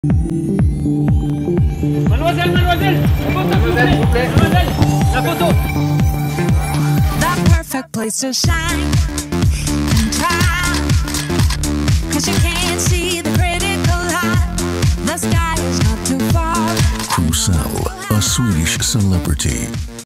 Mademoiselle, mademoiselle, mademoiselle, la photo. The perfect place to shine and try, 'cause you can't see the critical eye. The sky is not too far. Crusell, a Swedish celebrity.